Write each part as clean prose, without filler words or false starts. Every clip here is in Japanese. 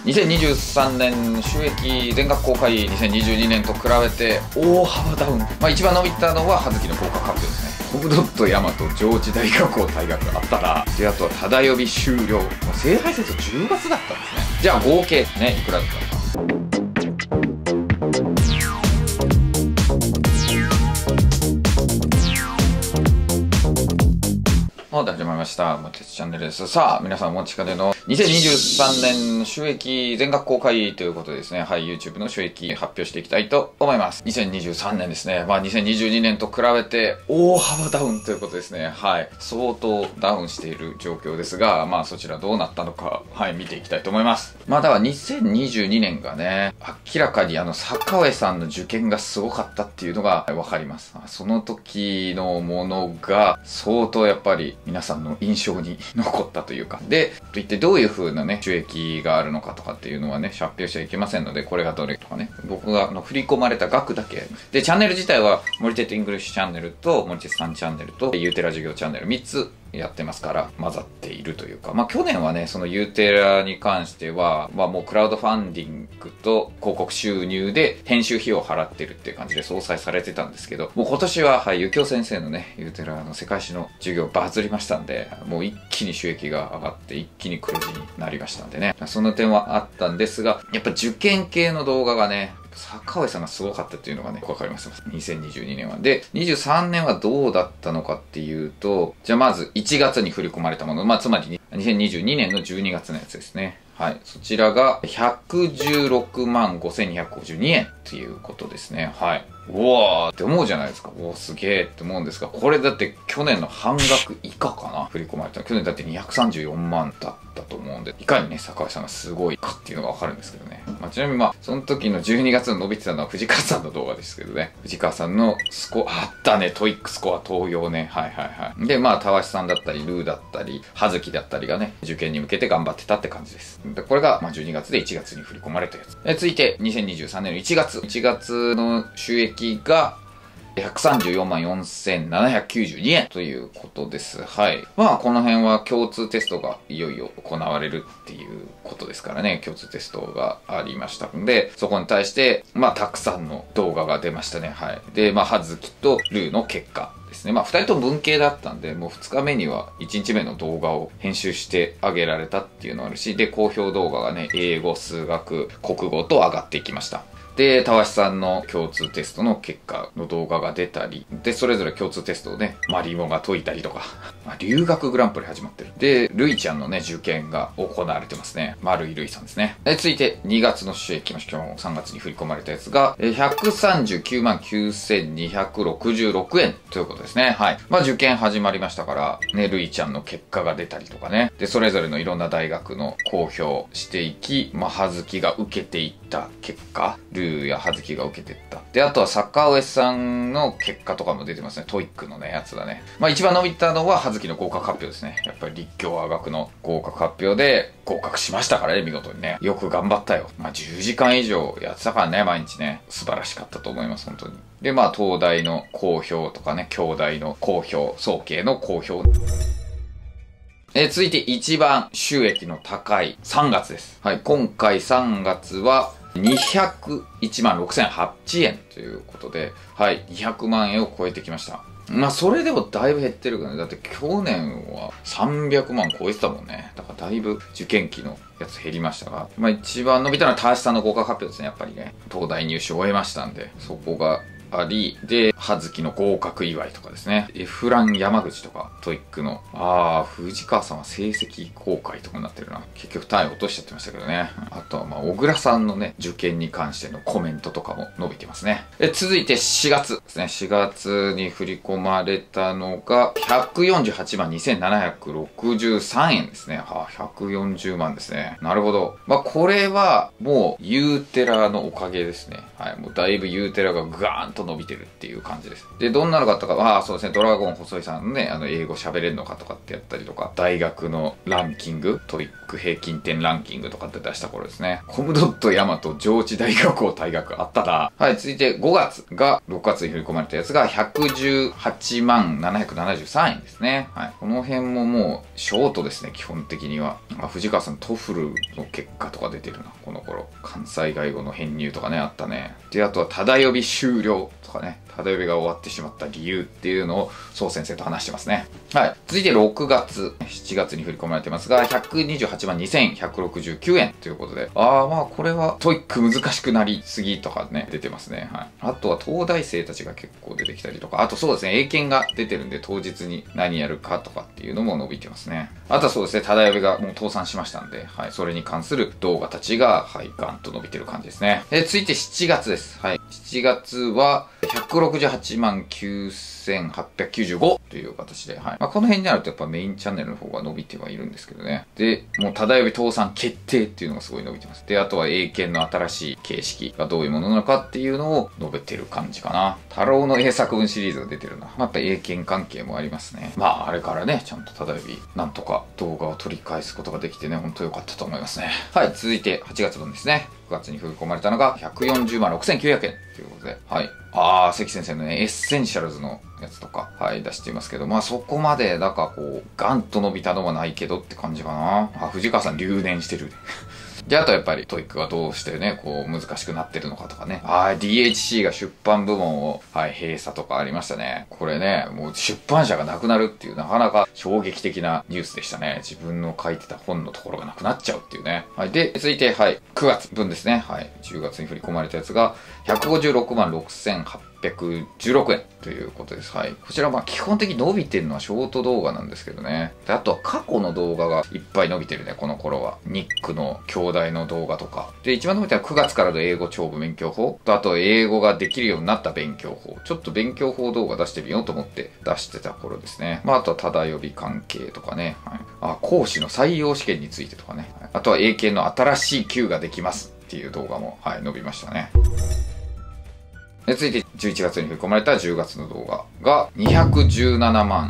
2023年収益全額公開2022年と比べて大幅ダウン。一番伸びたのは葉月の合格発表ですね。コムドット大和上智大学校大学あったら、であとはただ予備終了。聖杯節10月だったんですね。じゃあ合計ね、いくらだったのか。始まりました。もてつチャンネルです。さあ、皆さんお待ちかねの2023年収益全額公開ということでですね、はい、YouTube の収益発表していきたいと思います。2023年ですね。2022年と比べて大幅ダウンということですね。はい。相当ダウンしている状況ですが、そちらどうなったのか、はい、見ていきたいと思います。だから2022年がね、明らかに坂上さんの受験がすごかったっていうのがわかります。その時のものが相当やっぱり皆さんの印象に残ったというか。で、一体どういう風なね、収益があるのかとかっていうのはね、発表しちゃいけませんので、これがどれとかね、僕が振り込まれた額だけ。で、チャンネル自体は、森哲イングリッシュチャンネルと、森哲さんチャンネルと、ユーテラ授業チャンネル3つやってますから混ざっているというか、去年はね、そのユーテラに関しては、もうクラウドファンディングと広告収入で編集費用を払ってるっていう感じで相殺されてたんですけど、もう今年は、はい、ゆきお先生のね、ユーテラの世界史の授業バズりましたんで、もう一気に収益が上がって一気に黒字になりましたんでね、その点はあったんですが、やっぱ受験系の動画がね、坂上さんがすごかったっていうのがね、わかります。2022年は。で、23年はどうだったのかっていうと、じゃあまず1月に振り込まれたもの、つまり2022年の12月のやつですね。はい。そちらが116万5252円ということですね。はい。うわーって思うじゃないですか。おーすげーって思うんですが、これだって去年の半額以下かな、振り込まれた。去年だって234万だったと思うんで、いかにね、坂上さんがすごいかっていうのがわかるんですけどね。ちなみにその時の12月の伸びてたのは藤川さんの動画ですけどね。藤川さんのスコア、あったね、トイックスコア東洋ね。はいはいはい。で、たわしさんだったり、ルーだったり、葉月だったりがね、受験に向けて頑張ってたって感じです。で、これが12月で1月に振り込まれたやつ。続いて、2023年の1月。1月の収益が、134万4792円ということです。はい。この辺は共通テストがいよいよ行われるっていうことですからね。共通テストがありましたので、そこに対して、たくさんの動画が出ましたね。はい。で、葉月とルーの結果ですね。二人とも文系だったんで、もう2日目には1日目の動画を編集してあげられたっていうのがあるし、で、好評動画がね、英語、数学、国語と上がっていきました。で、たわしさんの共通テストの結果の動画が出たり、で、それぞれ共通テストをね、マリモが解いたりとか、留学グランプリ始まってる。で、るいちゃんのね、受験が行われてますね。丸井るいさんですね。で、続いて2月の収益の今日3月に振り込まれたやつが、139万9266円ということですね。はい。受験始まりましたから、ね、るいちゃんの結果が出たりとかね。で、それぞれのいろんな大学の公表していき、葉月が受けていった結果、ルーや葉月が受けてった。で、あとは坂上さんの結果とかも出てますね。トイックのね、やつだね。一番伸びたのは葉月の合格発表ですね。やっぱり立教和学の合格発表で合格しましたからね、見事にね。よく頑張ったよ。10時間以上やってたからね、毎日ね。素晴らしかったと思います、本当に。で、東大の公表とかね、京大の公表、早慶の公表。続いて一番収益の高い3月です。はい、今回3月は201万6008円ということで、はい、200万円を超えてきました。それでもだいぶ減ってるからね。だって去年は300万超えてたもんね。だからだいぶ受験期のやつ減りましたが、一番伸びたのはたわしさんの合格発表ですね。やっぱりね、東大入試を終えましたんで、そこがあり、で、葉月の合格祝いとかですね。エフラン山口とか、トイックの、藤川さんは成績公開とかになってるな。結局単位落としちゃってましたけどね。あとは小倉さんのね、受験に関してのコメントとかも伸びてますね。続いて4月ですね。4月に振り込まれたのが、148万2763円ですね。140万ですね。なるほど。これは、もう、ユーテラのおかげですね。はい。もうだいぶユーテラがガーンと伸びてるっていう感じです。で、どんなのかとか、そうですね、ドラゴン細井さんのね、英語喋れるのかとかってやったりとか、大学のランキング、トイック平均点ランキングとかって出した頃ですね。コムドットヤマト上智大学校大学あったな。はい、続いて5月が、6月に振り込まれたやつが118万773円ですね。はい。この辺ももう、ショートですね、基本的には。藤川さん、トフルの結果とか出てるな、この頃。関西外語の編入とかね、あったね。で、あとは、ただ呼び終了とかね。ただ呼びが終わってしまった理由っていうのを、宋先生と話してますね。はい。続いて6月、7月に振り込まれてますが、128万2169円ということで。これはトイック難しくなりすぎとかね、出てますね。はい。あとは東大生たちが結構出てきたりとか、あとそうですね、英検が出てるんで、当日に何やるかとかっていうのも伸びてますね。あとはそうですね、ただ呼びがもう倒産しましたんで、はい。それに関する動画たちが、はい、ガンと伸びてる感じですね。続いて7月です。はい。7月は、168万9895という形で、はい。この辺になるとやっぱメインチャンネルの方が伸びてはいるんですけどね。で、もうただ呼び倒産決定っていうのがすごい伸びてます。で、あとは英検の新しい形式がどういうものなのかっていうのを述べてる感じかな。太郎の英作文シリーズが出てるな。やっぱ英検関係もありますね。あれからね、ちゃんとただ呼び、なんとか動画を取り返すことができてね、ほんと良かったと思いますね。はい、続いて8月分ですね。9月に振り込まれたのが140万6900円ということで、はい。関先生のね、エッセンシャルズのやつとか、はい、出していますけど、そこまで、ガンと伸びたのはないけどって感じかな。藤川さん留年してる。で、あとやっぱりトイックがどうしてね、難しくなってるのかとかね。DHC が出版部門を、閉鎖とかありましたね。これね、もう出版社がなくなるっていう、なかなか衝撃的なニュースでしたね。自分の書いてた本のところがなくなっちゃうっていうね。はい。で、続いて、9月分ですね。はい。10月に振り込まれたやつが、156万6816円ということです。はい。こちら基本的に伸びてるのはショート動画なんですけどね。で、あとは過去の動画がいっぱい伸びてるね、この頃は。ニックの兄弟の動画とか。で、一番伸びたのは9月からの英語長文勉強法と、あと英語ができるようになった勉強法。ちょっと勉強法動画出してみようと思って出してた頃ですね。あとはただ呼び関係とかね。はい。講師の採用試験についてとかね。あとは英検の新しい Q ができますっていう動画も、伸びましたね。続いて11月に振り込まれた10月の動画が217万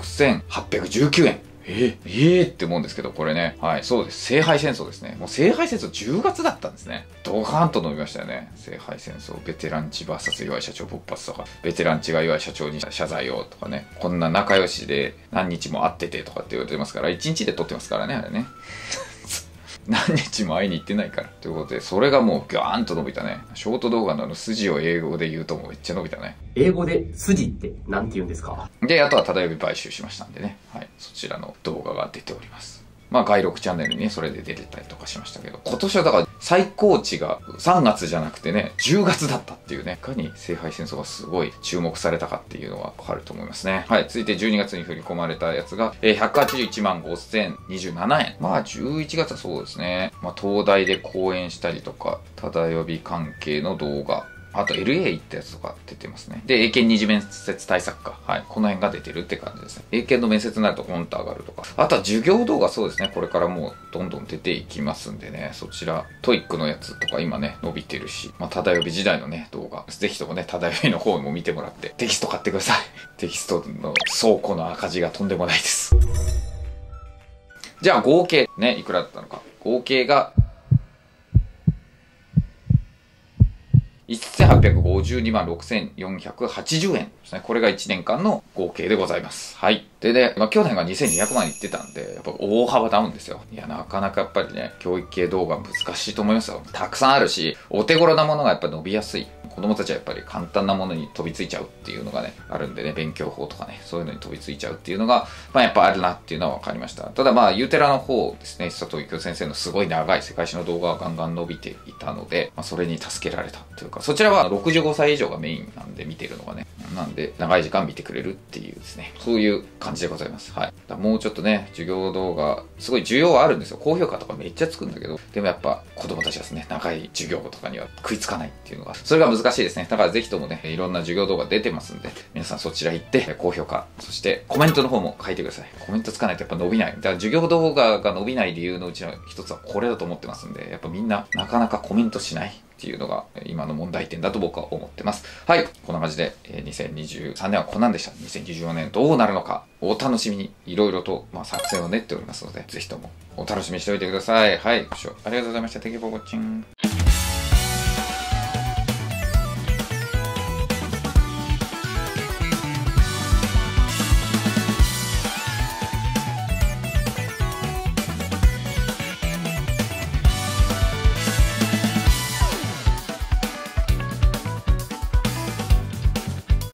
6819円。って思うんですけど、これね。はい、そうです。聖杯戦争ですね。もう聖杯戦争10月だったんですね。ドカーンと伸びましたよね。聖杯戦争。ベテランチ VS 岩井社長勃発とか、ベテランチが岩井社長に謝罪をとかね。こんな仲良しで何日も会っててとかって言われてますから、1日で撮ってますからね、あれね。何日も会いに行ってないから。ということで、それがもうガーンと伸びたね。ショート動画の筋を英語で言うともうめっちゃ伸びたね。 英語で筋って何て言うんですか？ で、あとはただ呼び買収しましたんでね。はい。そちらの動画が出ております。外録チャンネルにね、それで出てたりとかしましたけど、今年はだから最高値が3月じゃなくてね、10月だったっていうね、いかに聖杯戦争がすごい注目されたかっていうのがわかると思いますね。はい。続いて12月に振り込まれたやつが、181万5027円。11月はそうですね。東大で講演したりとか、ただ呼び関係の動画、あと LA 行ったやつとか出てますね。で、英検二次面接対策か。はい。この辺が出てるって感じですね。英検の面接になるとポンと上がるとか。あとは授業動画そうですね。これからもうどんどん出ていきますんでね。そちら、トイックのやつとか今ね、伸びてるし。ただ呼び時代のね、動画。ぜひともね、ただ呼びの方も見てもらって、テキスト買ってください。テキストの倉庫の赤字がとんでもないです。じゃあ合計ね、いくらだったのか。合計が、1852万6480円ですね。これが1年間の合計でございます。はい。でね、去年が2200万いってたんで、やっぱ大幅ダウンですよ。いや、なかなかやっぱりね、教育系動画難しいと思いますよ。たくさんあるし、お手頃なものがやっぱ伸びやすい。子供たちはやっぱり簡単なものに飛びついちゃうっていうのがね、あるんでね、勉強法とかね、そういうのに飛びついちゃうっていうのが、やっぱあるなっていうのは分かりました。ただユーテラの方ですね、佐藤幸雄先生のすごい長い世界史の動画がガンガン伸びていたので、それに助けられたというか、そちらは65歳以上がメインなんで見てるのがね、なんで長い時間見てくれるっていうですね、そういう感じでございます。はい。もうちょっとね、授業動画、すごい需要はあるんですよ。高評価とかめっちゃつくんだけど、でもやっぱ子供たちはですね、長い授業とかには食いつかないっていうのが、それが難しいですね。だからぜひともね、いろんな授業動画出てますんで、皆さんそちら行って、高評価、そしてコメントの方も書いてください。コメントつかないとやっぱ伸びない。だから授業動画が伸びない理由のうちの一つはこれだと思ってますんで、やっぱみんななかなかコメントしない。 っていうのが今の問題点だと僕は思ってます。はい。こんな感じで、2023年はこんなんでした。2024年どうなるのか、お楽しみに、いろいろと、作戦を練っておりますので、ぜひともお楽しみにしておいてください。はい。ご視聴ありがとうございました。Thank you for watching.